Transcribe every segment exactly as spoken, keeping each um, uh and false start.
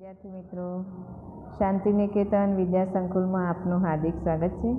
विद्यार्थी मित्रों, शांति निकेतन विद्या संकुल में आपनु हार्दिक स्वागत है।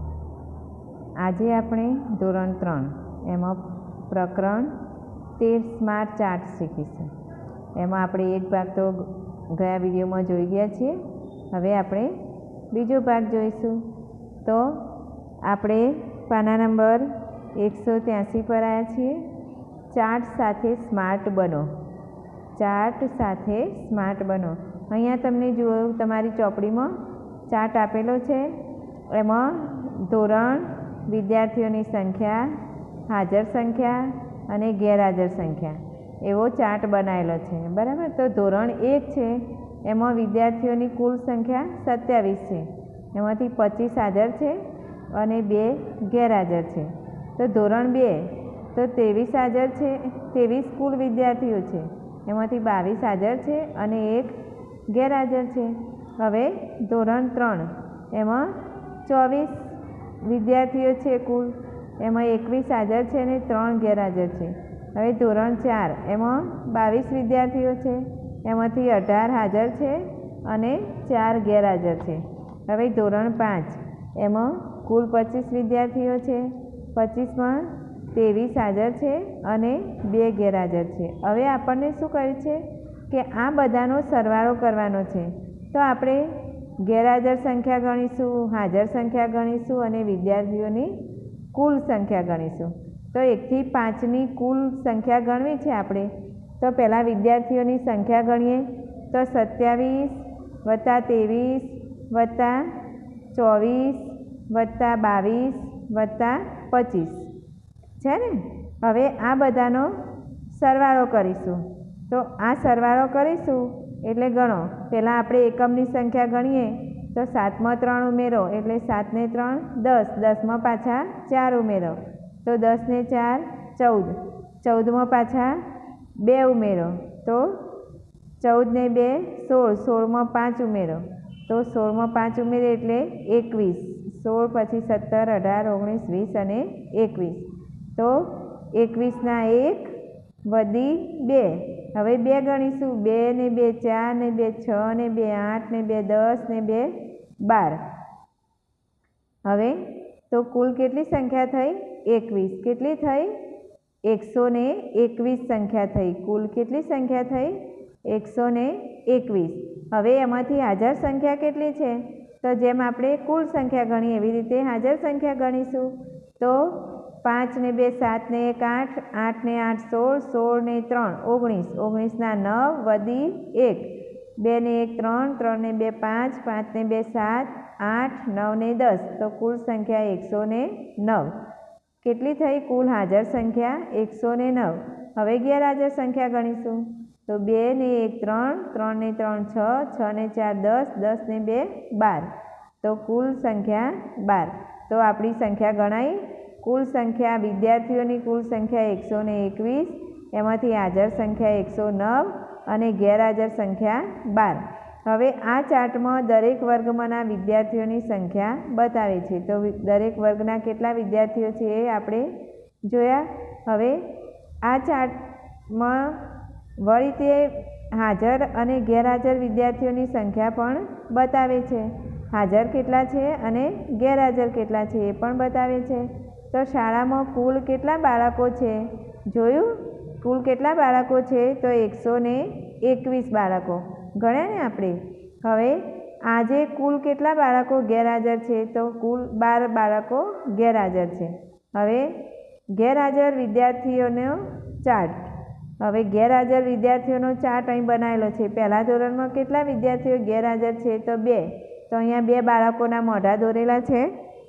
आज आपणे धोरण त्रण एमां प्रकरण तेर स्मार्ट चार्ट शीखीशुं। एमां आपणे एक भाग तो गया विडियो में जोई गया छे। हवे आपणे बीजो भाग जोईशुं। तो आपणे पाना नंबर एक सौ त्यासी पर आया छीए। चार्ट साथे स्मार्ट बनो। चार्ट साथे स्मार्ट बनो। अहींया तमने जुओ तमारी चोपड़ी में चार्ट आपेलो छे। एमां धोरण, विद्यार्थीओनी संख्या, हाजर संख्या अने गैरहाजर संख्या एवो चार्ट बनावेलो छे, बराबर। तो धोरण एक छे एमां विद्यार्थीओनी कुल संख्या सत्यावीस छे। एमांथी पच्चीस हाजर छे अने बे गैरहाजर छे। तो धोरण बे तो तेवीस हाजर छे, तेवीस कुल विद्यार्थीओ छे। एमांथी बावीस हाजर छे अने एक गैरहाजर छे। हवे धोरण त्रण एमां चौवीस विद्यार्थीओ छे कुल, एमां एकवीस हाजर छे अने त्रण गैरहाजर छे। हवे धोरण चार एमां बावीस विद्यार्थीओ छे, एमांथी अठार हाजर छे अने चार गैरहाजर छे। हवे धोरण पांच एमां कुल पच्चीस विद्यार्थीओ छे, पच्चीस में तेवीस हाजर छे अने बे गैरहाजर छे। हवे आपणने शुं करे छे के आ बधानो सरवाळो करवानो छे। तो आपणे गैरहाजर संख्या गणीशुं, हाजर संख्या गणीशुं अने विद्यार्थीओनी कुल संख्या गणीशुं। तो एक थी पांच नी कुल संख्या गणवी छे आपणे। तो पहेला विद्यार्थीओनी संख्या गणीए तो सत्यावीस वत्ता तेवीस वत्ता चौवीस वत्ता बावीस वत्ता पच्चीस छे ने। हवे आ बधानो सरवाळो करीशुं। तो आ सरवाळो करीशुं एटले गणो। पहेला आपणे एकमनी संख्या गणीए तो सात में त्रण उमेरो एटले सात ने त्रण दस, दस में पाछा चार उमेरो तो दस ने चार चौद, चौद में पाछा बे उमेरो तो चौद ने बे सोळ, सोळ में पांच उमेरो तो सोळ में पांच उमेरो एटले एकवीस, सोळ पछी सत्तर अठार ओगणीस वीस अने एकवीस। तो एकवीस ना एक वधी बे। हवे बे गणीशुं। बे ने बे चार ने बे छ ने बे आठ ने बे दस ने बे बार। हवे तो कुल केटली संख्या थई? एकवीस। केटली थई? एक सौ ने एकवीस संख्या थई। कुल केटली संख्या थई? एक सौ ने एकवीस। हवे एमांथी हाजर संख्या केटली छे? तो जेम आपणे कुल संख्या गणी एवी रीते हाजर संख्या गणीशुं। तो पांच ने बे सात ने एक आठ, आठ ने आठ सोळ, सोळ ने त्रण ओगणीस, ओगणीस ना नव वधी एक, बे ने एक त्रण, त्रण ने बे पांच, पांच ने बे सात, आठ, नव ने दस। तो कुल संख्या एक सौ ने नव। केटली थई कुल हाजर संख्या? एक सौ ने नव। हवे गैरहाजर संख्या गणीशुं। तो बे ने एक त्रण, त्रण ने त्रण छ, छ ने चार दस, दस ने बे बार। तो कुल संख्या बार। तो आपणी संख्या गणाई। कुल संख्या विद्यार्थीओनी कुल संख्या एक सौ ने एकवीस, एमांथी हाजर संख्या एक सौ नव अने गैरहाजर संख्या बार। हवे आ चार्ट में दरेक वर्गमांना विद्यार्थीओनी संख्या बतावे छे। तो दरेक वर्गना केटला विद्यार्थीओ छे ए आपणे जोया। हवे आ चार्ट में वળી ते हाजर अने गैरहाजर विद्यार्थीओनी संख्या पण बतावे छे। हाजर केटला छे अने गैरहाजर केटला छे ए पण बतावे छे। तो शाळामां कुल केटला बाळको छे जोयुं? कुल केटला बाळको छे? तो एक सौ ने एकवीस बाळको गण्या ने आपणे। हवे आजे कुल केटला बाळको गैरहाजर छे? तो कुल बार बाळको गैरहाजर छे। हवे गैरहाजर विद्यार्थीओनो चार्ट। हवे गैरहाजर विद्यार्थीओनो चार्ट અહીં બનાવેલો છે। પહેલા ધોરણમાં કેટલા વિદ્યાર્થીઓ ગેરહાજર છે? તો બે। તો અહીંયા બે બાળકોના મોઢા દોરેલા છે।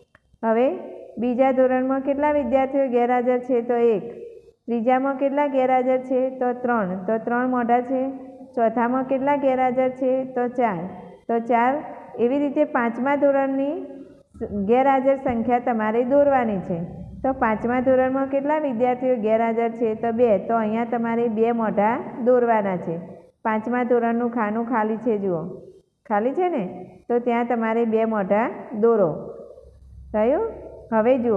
હવે બીજા ધોરણમાં કેટલા વિદ્યાર્થીઓ ગેરહાજર છે? તો એક। ત્રીજામાં કેટલા ગેરહાજર છે? તો ત્રણ। તો ત્રણ મોઢા છે। ચોથામાં કેટલા ગેરહાજર છે? તો ચાર। તો ચાર। એવી રીતે પાંચમા ધોરણની ગેરહાજર સંખ્યા તમારે દોરવાની છે। તો પાંચમા ધોરણમાં કેટલા વિદ્યાર્થીઓ ગેરહાજર છે? તો બે। તો અહીંયા તમારે બે મોઢા દોરવાના છે। પાંચમા ધોરણનું ખાનું ખાલી છે, જુઓ ખાલી છે ને। તો ત્યાં તમારે બે મોઢા દોરો। થયું? હવે જુઓ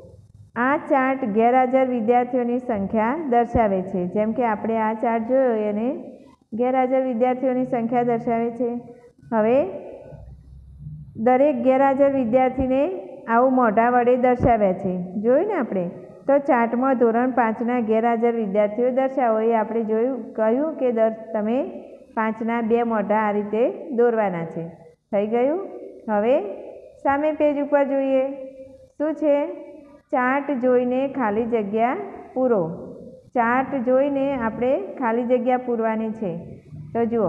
આ ચાર્ટ ગેરહાજર વિદ્યાર્થીઓની સંખ્યા દર્શાવે છે। જેમ કે આપણે આ ચાર્ટ જોયો એને ગેરહાજર વિદ્યાર્થીઓની સંખ્યા દર્શાવે છે. હવે દરેક ગેરહાજર વિદ્યાર્થીને આવું મોઢા વડે દર્શાવ્યા છે. જોયું ને આપણે? તો ચાર્ટમાં ધોરણ પાંચના ગેરહાજર વિદ્યાર્થીઓ દર્શાવો. એ આપણે જોયું કહ્યું કે દર તમે પાંચના બે મોઢા આ રીતે દોરવાના છે. થઈ ગયું? હવે સામે પેજ ઉપર જોઈએ શું છે? ચાર્ટ જોઈને ખાલી જગ્યા પૂરો. ચાર્ટ જોઈને આપણે ખાલી જગ્યા પૂરવાની છે. તો જુઓ,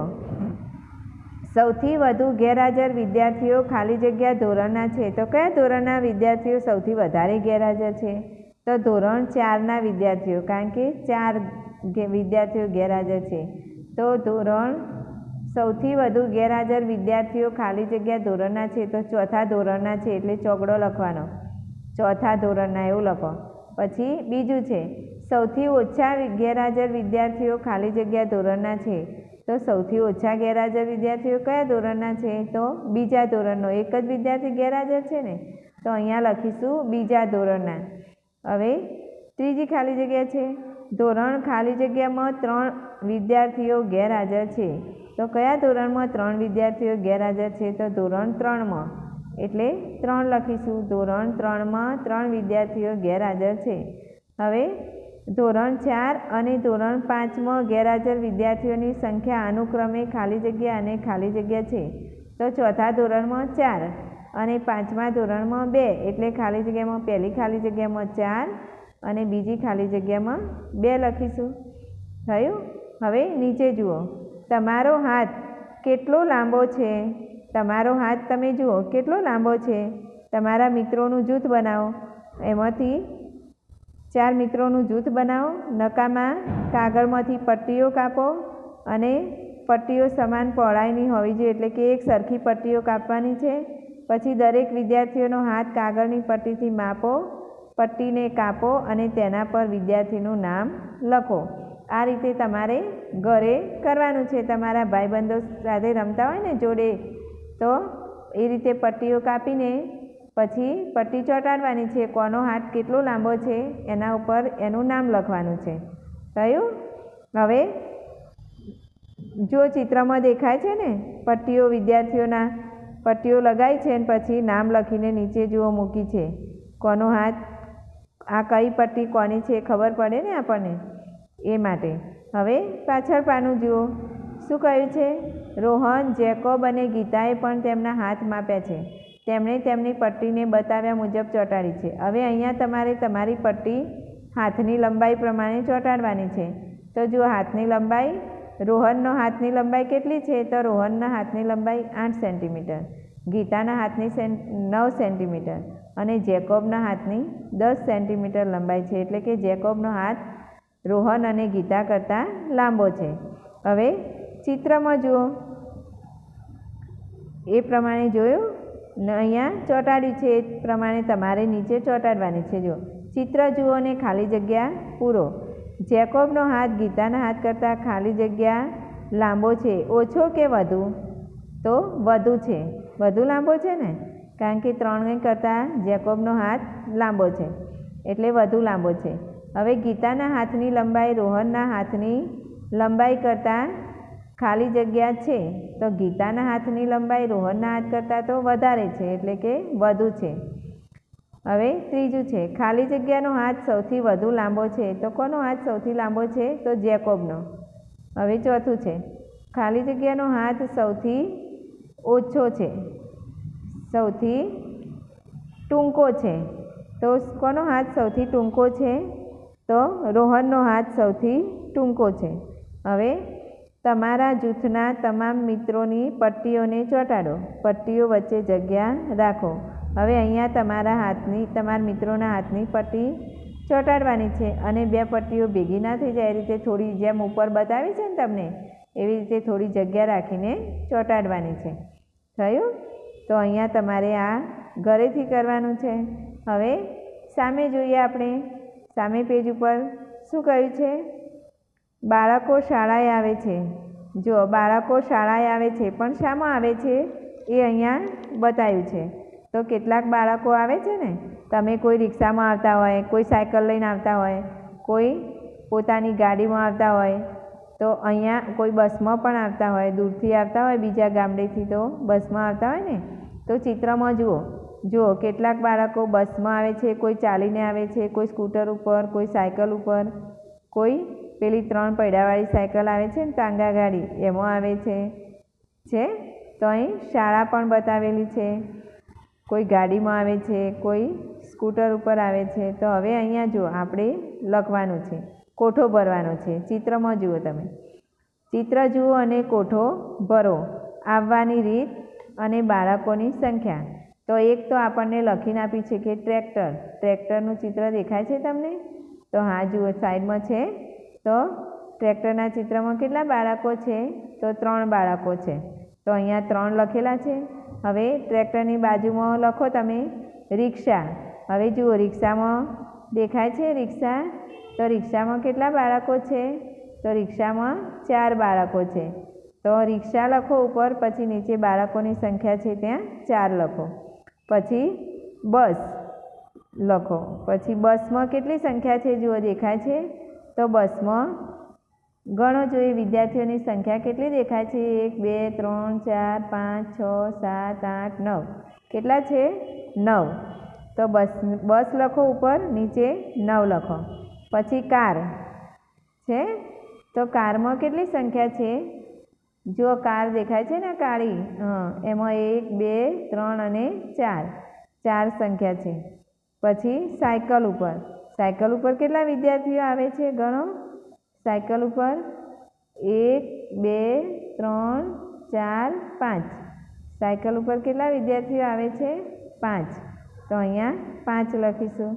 સૌથી વધુ ગેરહાજર વિદ્યાર્થીઓ ખાલી જગ્યા ધોરણના છે. તો કયા ધોરણના વિદ્યાર્થીઓ સૌથી વધારે ગેરહાજર છે? તો ધોરણ ચારના વિદ્યાર્થીઓ, કારણ કે ચાર વિદ્યાર્થીઓ ગેરહાજર છે. તો ધોરણ સૌથી વધુ ગેરહાજર વિદ્યાર્થીઓ ખાલી જગ્યા ધોરણના છે. તો ચોથા ધોરણના છે એટલે ચોકડો લખવાનો. ચોથા ધોરણના એવું લખો. પછી બીજું છે સૌથી ઓછા ગેરહાજર વિદ્યાર્થીઓ ખાલી જગ્યા ધોરણના છે. તો સૌથી ઓછા ગેરહાજર વિદ્યાર્થીઓ કયા ધોરણના છે? તો બીજા ધોરણનો. એક જ વિદ્યાર્થી ગેરહાજર છે ને, તો અહીંયા લખીશું બીજા ધોરણના. હવે ત્રીજી ખાલી જગ્યા છે ધોરણ ખાલી જગ્યામાં ત્રણ વિદ્યાર્થીઓ ગેરહાજર છે. તો કયા ધોરણમાં ત્રણ વિદ્યાર્થીઓ ગેરહાજર છે? તો ધોરણ ત્રણમાં. એટલે ત્રણ લખીશું. ધોરણ ત્રણમાં ત્રણ વિદ્યાર્થીઓ ગેરહાજર છે. હવે ધોરણ ચાર અને ધોરણ પાંચમાં ગેરહાજર વિદ્યાર્થીઓની સંખ્યા અનુક્રમે ખાલી જગ્યા અને ખાલી જગ્યા છે. તો ચોથા ધોરણમાં ચાર અને પાંચમા ધોરણમાં બે. એટલે ખાલી જગ્યામાં પહેલી ખાલી જગ્યામાં ચાર અને બીજી ખાલી જગ્યામાં બે લખીશું. થયું? હવે નીચે જુઓ, તમારો હાથ કેટલો લાંબો છે? તમારો હાથ તમે જુઓ કેટલો લાંબો છે. તમારા મિત્રોનું જૂથ બનાવો. એમાંથી ચાર મિત્રોનું જૂથ બનાવો. નકામા કાગળમાંથી પટ્ટીઓ કાપો અને પટ્ટીઓ સમાન પહોળાઈની હોવી જોઈએ, એટલે કે એક સરખી પટ્ટીઓ કાપવાની છે. પછી દરેક વિદ્યાર્થીઓનો હાથ કાગળની પટ્ટીથી માપો, પટ્ટીને કાપો અને તેના પર વિદ્યાર્થીનું નામ લખો. આ રીતે તમારે ઘરે કરવાનું છે. તમારા ભાઈબંધો સાથે રમતા હોય ને જોડે, તો એ રીતે પટ્ટીઓ કાપીને પછી પટ્ટી ચોંટાડવાની છે. કોનો હાથ કેટલો લાંબો છે એના ઉપર એનું નામ લખવાનું છે. થયું? હવે જો ચિત્રમાં દેખાય છે ને પટ્ટીઓ વિદ્યાર્થીઓના પટ્ટીઓ લગાવી છે અને પછી નામ લખીને નીચે જુઓ મૂકી છે. કોનો હાથ, આ કઈ પટ્ટી કોની છે ખબર પડે ને આપણને, એ માટે. હવે પાછળ પાનું જુઓ શું કહ્યું છે? રોહન, જેકોબ અને ગીતાએ પણ તેમના હાથ માપ્યા છે. તેમણે તેમની પટ્ટીને બતાવ્યા મુજબ ચોંટાડી છે. હવે અહીંયા તમારે તમારી પટ્ટી હાથની લંબાઈ પ્રમાણે ચોંટાડવાની છે. તો જુઓ, હાથની લંબાઈ, રોહનનો હાથની લંબાઈ કેટલી છે? તો રોહનના હાથની લંબાઈ આઠ સેન્ટીમીટર, ગીતાના હાથની નવ સેન્ટીમીટર અને જેકોબના હાથની દસ સેન્ટીમીટર લંબાઈ છે. એટલે કે જેકોબનો હાથ રોહન અને ગીતા કરતાં લાંબો છે. હવે ચિત્રમાં જુઓ, એ પ્રમાણે જોયું ને અહીંયા ચોંટાડ્યું છે. એ પ્રમાણે તમારે નીચે ચોંટાડવાની છે. જુઓ, ચિત્ર જુઓ અને ખાલી જગ્યા પૂરો. જેકોબનો હાથ ગીતાના હાથ કરતાં ખાલી જગ્યા લાંબો છે. ઓછો કે વધુ? તો વધુ છે. વધુ લાંબો છે ને, કારણ કે ત્રણ કરતાં જેકોબનો હાથ લાંબો છે એટલે વધુ લાંબો છે. હવે ગીતાના હાથની લંબાઈ રોહનના હાથની લંબાઈ કરતાં ખાલી જગ્યા છે. તો ગીતાના હાથની લંબાઈ રોહનના હાથ કરતાં તો વધારે છે એટલે કે વધુ છે. હવે ત્રીજું છે ખાલી જગ્યાનો હાથ સૌથી વધુ લાંબો છે. તો કોનો હાથ સૌથી લાંબો છે? તો જેકોબનો. હવે ચોથું છે ખાલી જગ્યાનો હાથ સૌથી ઓછો છે, સૌથી ટૂંકો છે. તો કોનો હાથ સૌથી ટૂંકો છે? તો રોહનનો હાથ સૌથી ટૂંકો છે. હવે તમારા જૂથના તમામ મિત્રોની પટ્ટીઓને ચોંટાડો. પટ્ટીઓ વચ્ચે જગ્યા રાખો. હવે અહીંયા તમારા હાથની તમારા મિત્રોના હાથની પટ્ટી ચોંટાડવાની છે અને બે પટ્ટીઓ ભેગી ના થઈ જાય એ રીતે થોડી, જેમ ઉપર બતાવી છે ને તમને, એવી રીતે થોડી જગ્યા રાખીને ચોંટાડવાની છે. થયું? તો અહીંયા તમારે આ ઘરેથી કરવાનું છે. હવે સામે જોઈએ આપણે. સામે પેજ ઉપર શું કહ્યું છે? બાળકો શાળાએ આવે છે. જો, બાળકો શાળાએ આવે છે, પણ શામાં આવે છે એ અહીંયા બતાવ્યું છે. તો કેટલાક બાળકો આવે છે ને, તમે કોઈ રિક્ષામાં આવતા હોય, કોઈ સાયકલ લઈને આવતા હોય, કોઈ પોતાની ગાડીમાં આવતા હોય, તો અહીંયા કોઈ બસમાં પણ આવતા હોય, દૂરથી આવતા હોય બીજા ગામડેથી, તો બસમાં આવતા હોય ને, તો ચિત્રમાં જુઓ જુઓ કેટલાક બાળકો બસમાં આવે છે, કોઈ ચાલીને આવે છે, કોઈ સ્કૂટર ઉપર, કોઈ સાયકલ ઉપર, કોઈ પેલી ત્રણ પૈડાવાળી સાયકલ આવે છે ને ટાંગા ગાડી, એમાં આવે છે છે તો અહીં શાળા પણ બતાવેલી છે, કોઈ ગાડીમાં આવે છે, કોઈ સ્કૂટર ઉપર આવે છે. તો હવે અહીંયા જુઓ આપણે લખવાનું છે, કોઠો ભરવાનો છે. ચિત્રમાં જુઓ, તમે ચિત્ર જુઓ અને કોઠો ભરો. આવવાની રીત અને બાળકોની સંખ્યા. તો એક તો આપણને લખીને આપી છે કે ટ્રેક્ટર, ટ્રેક્ટરનું ચિત્ર દેખાય છે તમને? તો હા જુઓ સાઈડમાં છે. તો ટ્રેક્ટરના ચિત્રમાં કેટલા બાળકો છે? તો ત્રણ બાળકો છે. તો અહીંયા ત્રણ લખેલા છે. હવે ટ્રેક્ટરની બાજુમાં લખો તમે રિક્ષા. હવે જુઓ રિક્ષામાં દેખાય છે રિક્ષા. તો રિક્ષામાં કેટલા બાળકો છે? તો રિક્ષામાં ચાર બાળકો છે. તો રિક્ષા લખો ઉપર, પછી નીચે બાળકોની સંખ્યા છે ત્યાં ચાર લખો. પછી બસ લખો. પછી બસમાં કેટલી સંખ્યા છે જુઓ દેખાય છે? તો બસમાં ગણો જોઈએ વિદ્યાર્થીઓની સંખ્યા કેટલી દેખાય છે? એક બે ત્રણ ચાર પાંચ છ સાત આઠ નવ. કેટલા છે? નવ. તો બસ બસ લખો ઉપર, નીચે નવ લખો. પછી કાર છે. તો કારમાં કેટલી સંખ્યા છે? જો કાર દેખાય છે ને કાળી, હા, એમાં એક બે ત્રણ અને ચાર ચાર સંખ્યા છે. પછી સાયકલ ઉપર, સાયકલ ઉપર કેટલા વિદ્યાર્થીઓ આવે છે ગણો. સાયકલ ઉપર એક બે ત્રણ ચાર પાંચ. સાયકલ ઉપર કેટલા વિદ્યાર્થીઓ આવે છે? પાંચ. તો અહીંયા પાંચ લખીશું.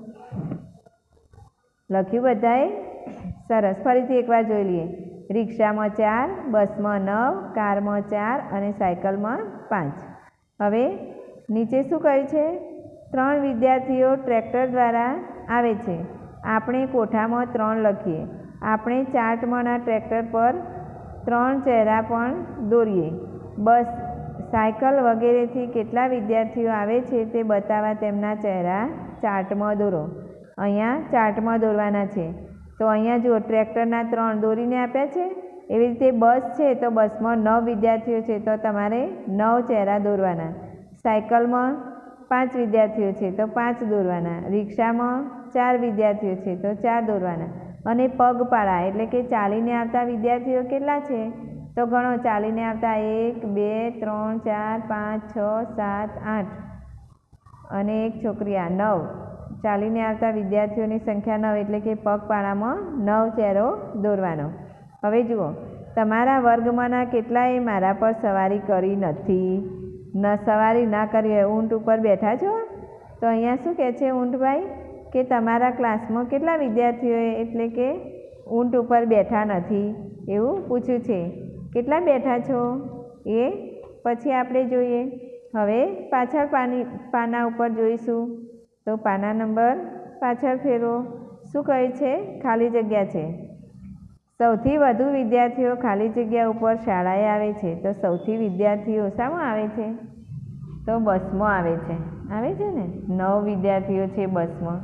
લખ્યું બધાએ? સરસ. ફરીથી એકવાર જોઈ લઈએ. રિક્ષામાં ચાર, બસમાં નવ, કારમાં ચાર અને સાયકલમાં પાંચ. હવે નીચે શું કહ્યું છે? ત્રણ વિદ્યાર્થીઓ ટ્રેક્ટર દ્વારા આવે છે. આપણે કોઠામાં ત્રણ લખીએ. આપણે ચાર્ટમાંના ટ્રેક્ટર પર ત્રણ ચહેરા પણ દોરીએ. બસ, સાયકલ વગેરેથી કેટલા વિદ્યાર્થીઓ આવે છે તે બતાવવા તેમના ચહેરા ચાર્ટમાં દોરો. અહીંયા ચાર્ટમાં દોરવાના છે. તો અહીંયા જુઓ ટ્રેક્ટરના ત્રણ દોરીને આપ્યા છે. એવી રીતે બસ છે તો બસમાં નવ વિદ્યાર્થીઓ છે તો તમારે નવ ચહેરા દોરવાના. સાયકલમાં પાંચ વિદ્યાર્થીઓ છે તો પાંચ દોરવાના. રિક્ષામાં ચાર વિદ્યાર્થીઓ છે તો ચાર દોરવાના. અને પગપાળા એટલે કે ચાલીને આવતા વિદ્યાર્થીઓ કેટલા છે? તો ગણો. ચાલીને આવતા એક બે ત્રણ ચાર પાંચ છ સાત આઠ અને એક છોકરી આ નવ. ચાલીને આવતા વિદ્યાર્થીઓની સંખ્યા નવ એટલે કે પગપાળામાં નવ ચહેરો દોરવાનો. હવે જુઓ, તમારા વર્ગમાંના કેટલાએ મારા પર સવારી કરી નથી? ન સવારી ના કરી હોય, ઊંટ ઉપર બેઠા છો? તો અહીંયા શું કહે છે ઊંટભાઈ? કે તમારા ક્લાસમાં કેટલા વિદ્યાર્થીઓએ એટલે કે ઊંટ ઉપર બેઠા નથી એવું પૂછ્યું છે. કેટલા બેઠા છો એ પછી આપણે જોઈએ. હવે પાછળ પાની પાના ઉપર જોઈશું. તો પાના નંબર પાછળ ફેરવો. શું કહે છે? ખાલી જગ્યા છે. સૌથી વધુ વિદ્યાર્થીઓ ખાલી જગ્યા ઉપર શાળાએ આવે છે. તો સૌથી વિદ્યાર્થીઓ શામાં આવે છે? તો બસમાં આવે છે. આવે છે ને? નવ વિદ્યાર્થીઓ છે બસમાં.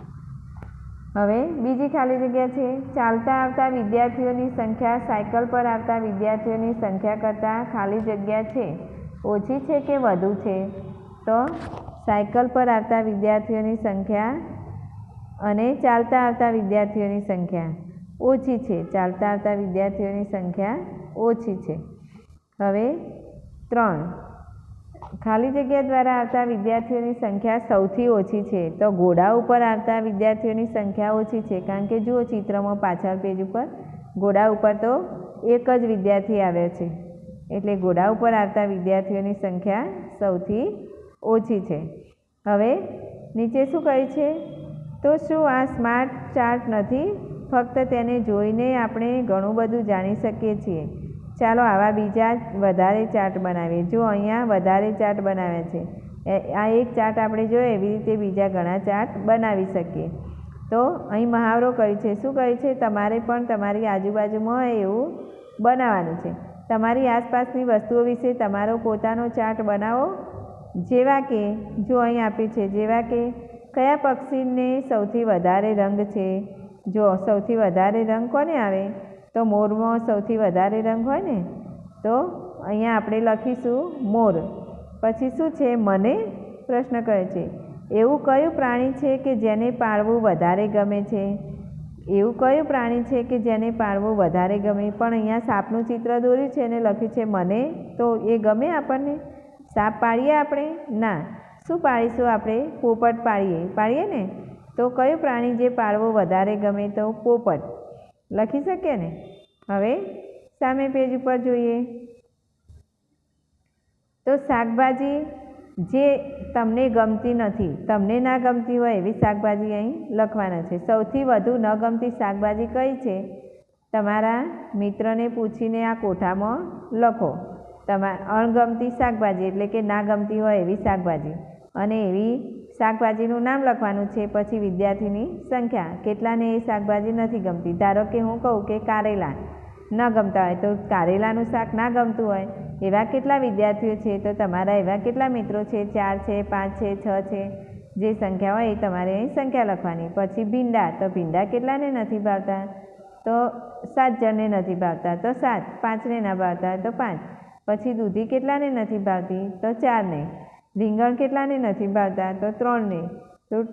હવે બીજી ખાલી જગ્યા છે. ચાલતા આવતા વિદ્યાર્થીઓની સંખ્યા સાયકલ પર આવતા વિદ્યાર્થીઓની સંખ્યા કરતાં ખાલી જગ્યા છે ઓછી છે કે વધુ છે? તો સાયકલ પર આવતા વિદ્યાર્થીઓની સંખ્યા અને ચાલતા આવતા વિદ્યાર્થીઓની સંખ્યા ઓછી છે. ચાલતા આવતા વિદ્યાર્થીઓની સંખ્યા ઓછી છે. હવે ત્રણ, ખાલી જગ્યા દ્વારા આવતા વિદ્યાર્થીઓની સંખ્યા સૌથી ઓછી છે. તો ઘોડા ઉપર આવતા વિદ્યાર્થીઓની સંખ્યા ઓછી છે, કારણ કે જુઓ ચિત્રમાં પાછળ પેજ ઉપર ઘોડા ઉપર તો એક જ વિદ્યાર્થી આવ્યો છે, એટલે ઘોડા ઉપર આવતા વિદ્યાર્થીઓની સંખ્યા સૌથી ઓછી છે. હવે નીચે શું કહ્યું છે? તો શું આ સ્માર્ટ ચાર્ટ નથી? ફક્ત તેને જોઈને આપણે ઘણું બધું જાણી શકીએ છીએ. ચાલો આવા બીજા વધારે ચાર્ટ બનાવીએ. જો અહીંયા વધારે ચાર્ટ બનાવ્યા છે. આ એક ચાર્ટ આપણે જોઈએ એવી રીતે બીજા ઘણા ચાર્ટ બનાવી શકીએ. તો અહીં મહાવરો કહ્યું છે. શું કહ્યું છે? તમારે પણ તમારી આજુબાજુમાં હોય એવું બનાવવાનું છે. તમારી આસપાસની વસ્તુઓ વિશે તમારો પોતાનો ચાર્ટ બનાવો. જેવા કે જો અહીં આપ્યું છે, જેવા કે કયા પક્ષીને સૌથી વધારે રંગ છે? જો સૌથી વધારે રંગ કોને આવે? તો મોરમાં સૌથી વધારે રંગ હોય ને, તો અહીંયા આપણે લખીશું મોર. પછી શું છે? મને પ્રશ્ન કહે છે એવું કયું પ્રાણી છે કે જેને પાળવું વધારે ગમે છે? એવું કયું પ્રાણી છે કે જેને પાળવું વધારે ગમે? પણ અહીંયા સાપનું ચિત્ર દોર્યું છે અને લખ્યું છે મને, તો એ ગમે આપણને? સાપ પાળીએ આપણે? ના. શું પાળીશું આપણે? પોપટ પાળીએ પાળીએ ને. તો કયું પ્રાણી જે પાળવું વધારે ગમે? તો પોપટ. લખી શકીએ ને. હવે સામે પેજ ઉપર જોઈએ તો શાકભાજી જે તમને ગમતી નથી, તમને ના ગમતી હોય એવી શાકભાજી અહીં લખવાના છે. સૌથી વધુ ન ગમતી શાકભાજી કઈ છે? તમારા મિત્રને પૂછીને આ કોઠામાં લખો. તમારા અણગમતી શાકભાજી એટલે કે ના ગમતી હોય એવી શાકભાજી, અને એવી શાકભાજીનું નામ લખવાનું છે. પછી વિદ્યાર્થીની સંખ્યા, કેટલાને એ શાકભાજી નથી ગમતી. ધારો કે હું કહું કે કારેલા ન ગમતા હોય, તો કારેલાનું શાક ના ગમતું હોય એવા કેટલા વિદ્યાર્થીઓ છે? તો તમારા એવા કેટલા મિત્રો છે? ચાર છે, પાંચ છે, છ છે, જે સંખ્યા હોય એ તમારે સંખ્યા લખવાની. પછી ભીંડા, તો ભીંડા કેટલાને નથી ભાવતા? તો સાત જણને નથી ભાવતા, તો સાત. પાંચને ના ભાવતા તો પાંચ. પછી દૂધી કેટલાને નથી ભાવતી? તો ચારને. રીંગણ કેટલાને નથી ભાવતા? તો ત્રણને. તો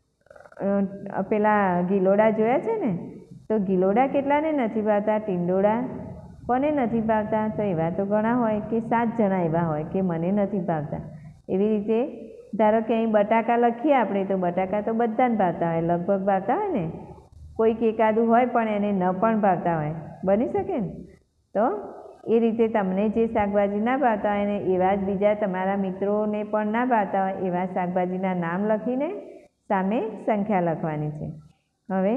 પેલા ગિલોડા જોયા છે ને, તો ગિલોડા કેટલાને નથી ભાવતા? ટીંડોળા કોને નથી ભાવતા? તો એવા તો ઘણા હોય કે સાત જણા એવા હોય કે મને નથી ભાવતા. એવી રીતે ધારો કે અહીં બટાકા લખીએ આપણે, તો બટાકા તો બધાને ભાવતા હોય, લગભગ ભાવતા હોય ને. કોઈક એકાદું હોય પણ એને ન પણ ભાવતા હોય, બની શકે ને. તો એ રીતે તમને જે શાકભાજી ના ભાવતા હોય ને એવા જ બીજા તમારા મિત્રોને પણ ના ભાવતા હોય એવા શાકભાજીના નામ લખીને સામે સંખ્યા લખવાની છે. હવે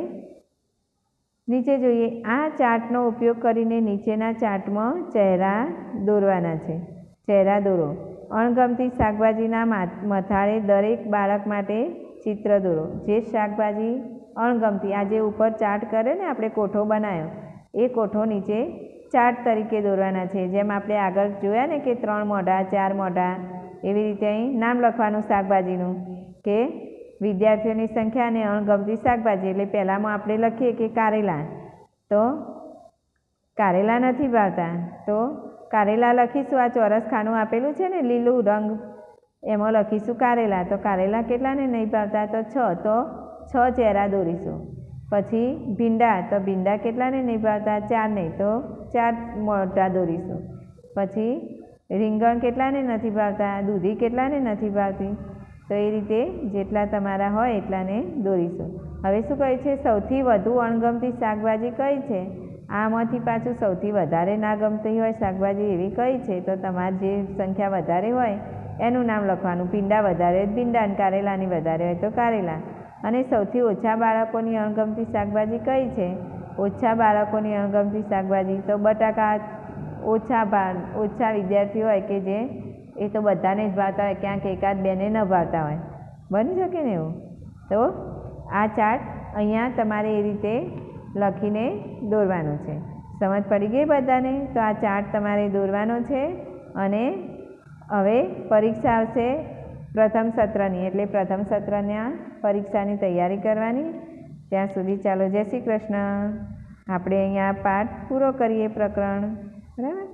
નીચે જોઈએ. આ ચાર્ટનો ઉપયોગ કરીને નીચેના ચાર્ટમાં ચહેરા દોરવાના છે. ચહેરા દોરો. અણગમતી શાકભાજીના મથાળે દરેક બાળક માટે ચિત્ર દોરો. જે શાકભાજી અણગમતી, આ જે ઉપર ચાર્ટ કરે ને આપણે કોઠો બનાવ્યો, એ કોઠો નીચે ચાર્ટ તરીકે દોરવાના છે. જેમ આપણે આગળ જોયા ને કે ત્રણ મોઢા, ચાર મોઢા, એવી રીતે અહીં નામ લખવાનું શાકભાજીનું, કે વિદ્યાર્થીઓની સંખ્યા અને અણગમતી શાકભાજી. એટલે પહેલાંમાં આપણે લખીએ કે કારેલા, તો કારેલા નથી ભાવતા, તો કારેલા લખીશું. આ ચોરસ ખાનું આપેલું છે ને લીલું રંગ, એમાં લખીશું કારેલા. તો કારેલા કેટલાને નહીં ભાવતા? તો છ. તો છ ચહેરા દોરીશું. પછી ભીંડા, તો ભીંડા કેટલાને નહીં ભાવતા? ચાર નહીં, તો ચાર મોઢા દોરીશું. પછી રીંગણ કેટલાને નથી ભાવતા? દૂધી કેટલાને નથી ભાવતી? તો એ રીતે જેટલા તમારા હોય એટલાને દોરીશું. હવે શું કહે છે? સૌથી વધુ અણગમતી શાકભાજી કઈ છે? આમાંથી પાછું સૌથી વધારે ના ગમતી હોય શાકભાજી એવી કઈ છે? તો તમારે જે સંખ્યા વધારે હોય એનું નામ લખવાનું. ભીંડા વધારે હોય ભીંડા, અને કારેલાની વધારે હોય તો કારેલા. અને સૌથી ઓછા બાળકોની અણગમતી શાકભાજી કઈ છે? ઓછા બાળકોની અણગમતી શાકભાજી તો બટાકા. ઓછા ભા ઓછા વિદ્યાર્થીઓ હોય કે જે એ તો બધાને જ ભાવતા હોય, ક્યાંક એકાદ બેને ન ભાવતા હોય, બની શકે ને એવું. તો આ ચાર્ટ અહીંયા તમારે એ રીતે લખીને દોરવાનું છે. સમજ પડી ગઈ બધાને? તો આ ચાર્ટ તમારે દોરવાનો છે. અને હવે પરીક્ષા આવશે પ્રથમ સત્રની, એટલે પ્રથમ સત્રના પરીક્ષાની તૈયારી કરવાની. ત્યાં સુધી ચાલો, જય શ્રી કૃષ્ણ. આપણે અહીંયા પાઠ પૂરો કરીએ, પ્રકરણ. બરાબર.